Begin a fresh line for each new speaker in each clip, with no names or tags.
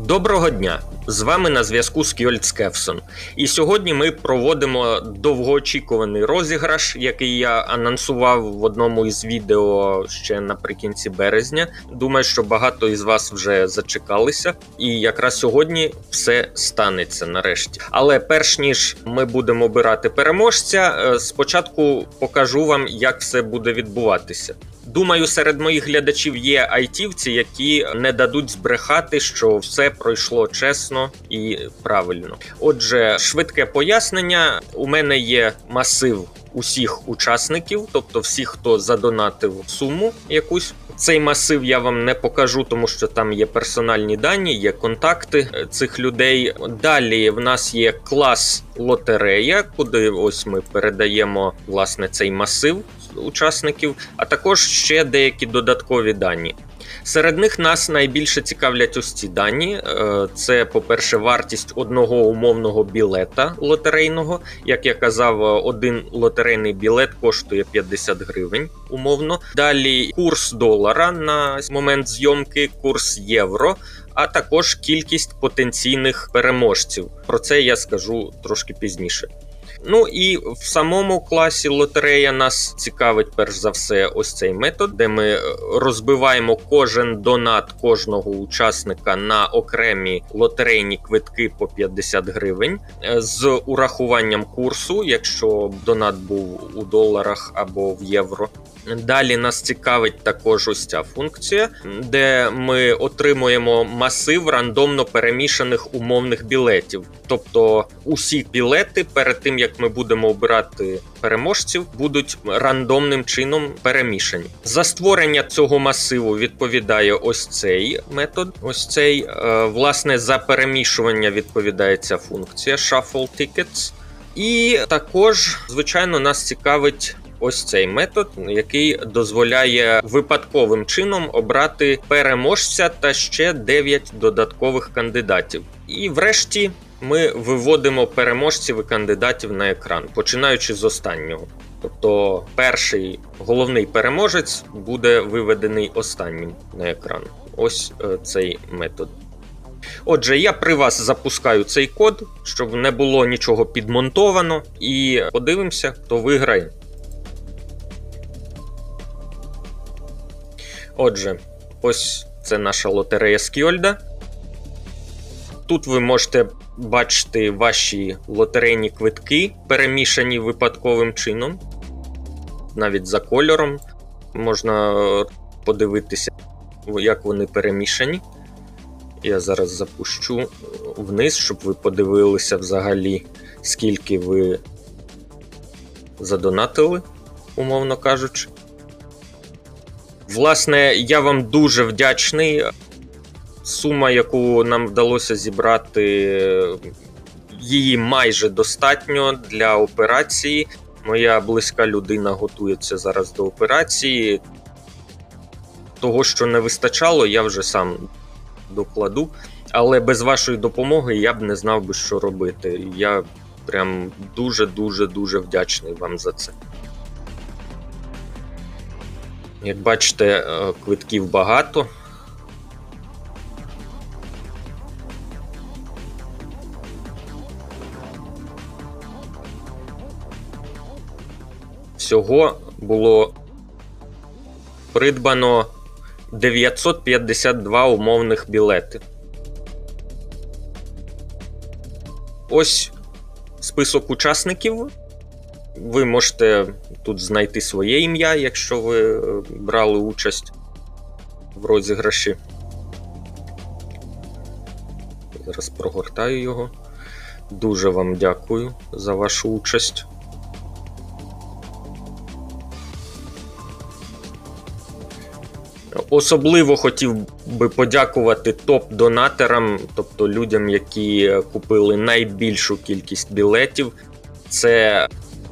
Доброго дня! З вами на зв'язку Skjold Skefson. І сьогодні ми проводимо довгоочікуваний розіграш, який я анонсував в одному із відео ще наприкінці березня. Думаю, що багато із вас вже зачекалися. І якраз сьогодні все станеться нарешті. Але перш ніж ми будемо обирати переможця, спочатку покажу вам, як все буде відбуватися. Думаю, серед моїх глядачів є айтівці, які не дадуть збрехати, що все пройшло чесно і правильно. Отже, швидке пояснення. У мене є масив усіх учасників, тобто всіх, хто задонатив суму якусь. Цей масив я вам не покажу, тому що там є персональні дані, є контакти цих людей. Далі в нас є клас лотерея, куди ось ми передаємо, власне, цей масив учасників, а також ще деякі додаткові дані. Серед них нас найбільше цікавлять ось ці дані. Це, по-перше, вартість одного умовного білета лотерейного. Як я казав, один лотерейний білет коштує 50 гривень умовно. Далі курс долара на момент зйомки, курс євро, а також кількість потенційних переможців. Про це я скажу трошки пізніше. Ну і в самому класі лотерея нас цікавить перш за все ось цей метод, де ми розбиваємо кожен донат кожного учасника на окремі лотерейні квитки по 50 гривень з урахуванням курсу, якщо донат був у доларах або в євро. Далі нас цікавить також ось ця функція, де ми отримуємо масив рандомно перемішаних умовних білетів. Тобто усі білети перед тим, як ми будемо обирати переможців, будуть рандомним чином перемішані. За створення цього масиву відповідає ось цей метод. Ось цей, власне, за перемішування відповідає ця функція Shuffle Tickets. І також, звичайно, нас цікавить ось цей метод, який дозволяє випадковим чином обрати переможця та ще 9 додаткових кандидатів. І врешті ми виводимо переможців і кандидатів на екран, починаючи з останнього. Тобто перший головний переможець буде виведений останнім на екран. Ось цей метод. Отже, я при вас запускаю цей код, щоб не було нічого підмонтовано, і подивимося, хто виграє. Отже, ось це наша лотерея Скьольда. Тут ви можете бачити ваші лотерейні квитки, перемішані випадковим чином. Навіть за кольором можна подивитися, як вони перемішані. Я зараз запущу вниз, щоб ви подивилися взагалі, скільки ви задонатили, умовно кажучи. Власне, я вам дуже вдячний. Сума, яку нам вдалося зібрати, її майже достатньо для операції. Моя близька людина готується зараз до операції. Того, що не вистачало, я вже сам докладу. Але без вашої допомоги я б не знав би, що робити. Я прям дуже вдячний вам за це. Як бачите, квитків багато. Всього було придбано 952 умовних білети. Ось список учасників. Ви можете тут знайти своє ім'я, якщо ви брали участь в розіграші. Зараз прогортаю його. Дуже вам дякую за вашу участь. Особливо хотів би подякувати топ-донатерам, тобто людям, які купили найбільшу кількість білетів. Це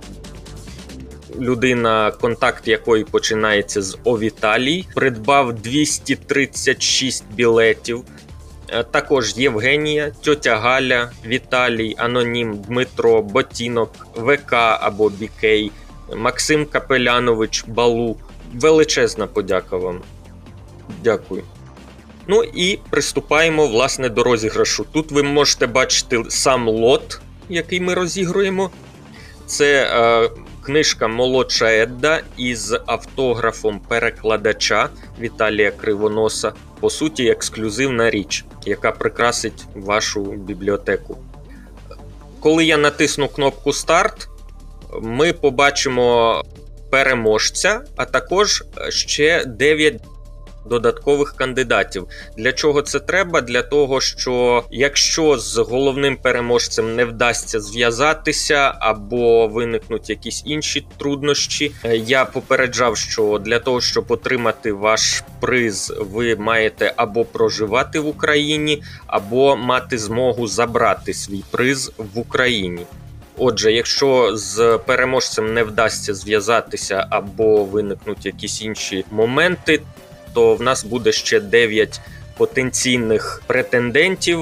людина, контакт якої починається з О Віталій, придбав 236 білетів. Також Євгенія, тьотя Галя, Віталій, Анонім, Дмитро, Ботінок, ВК або Бікей, Максим Капелянович, Балу. Величезна подяка вам. Дякую. Ну і приступаємо, власне, до розіграшу. Тут ви можете бачити сам лот, який ми розігруємо. Це книжка «Молодша Едда» із автографом перекладача Віталія Кривоноса. По суті, ексклюзивна річ, яка прикрасить вашу бібліотеку. Коли я натисну кнопку «Старт», ми побачимо переможця, а також ще 9 додаткових кандидатів. Для чого це треба? Для того, що якщо з головним переможцем не вдасться зв'язатися або виникнуть якісь інші труднощі, я попереджав, що для того, щоб отримати ваш приз, ви маєте або проживати в Україні, або мати змогу забрати свій приз в Україні. Отже, якщо з переможцем не вдасться зв'язатися або виникнуть якісь інші моменти, то в нас буде ще 9 потенційних претендентів,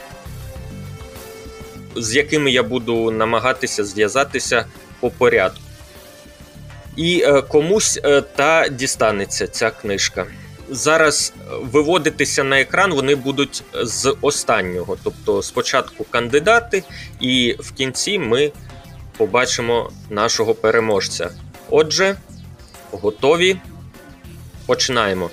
з якими я буду намагатися зв'язатися по порядку. І комусь та дістанеться ця книжка. Зараз виводитися на екран вони будуть з останнього. Тобто спочатку кандидати, і в кінці ми побачимо нашого переможця. Отже, готові? Починаємо.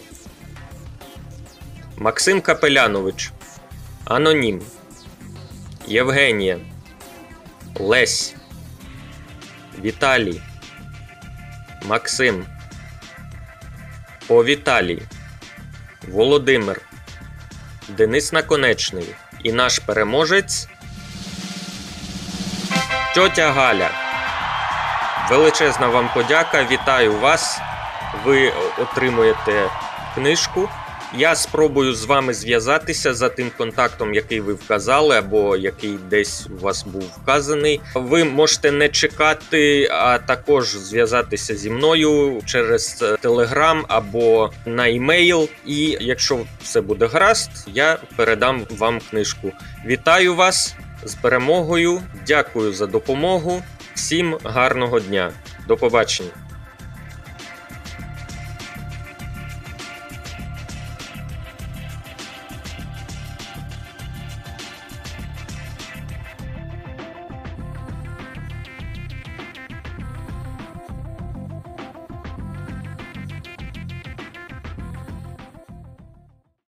Максим Капелянович, Анонім, Євгенія, Лесь, Віталій, Максим, Повіталій, Володимир, Денис Наконечний і наш переможець тьотя Галя. Величезна вам подяка, вітаю вас, ви отримуєте книжку. Я спробую з вами зв'язатися за тим контактом, який ви вказали, або який десь у вас був вказаний. Ви можете не чекати, а також зв'язатися зі мною через Telegram або на емейл. І якщо все буде гаразд, я передам вам книжку. Вітаю вас з перемогою, дякую за допомогу, всім гарного дня, до побачення.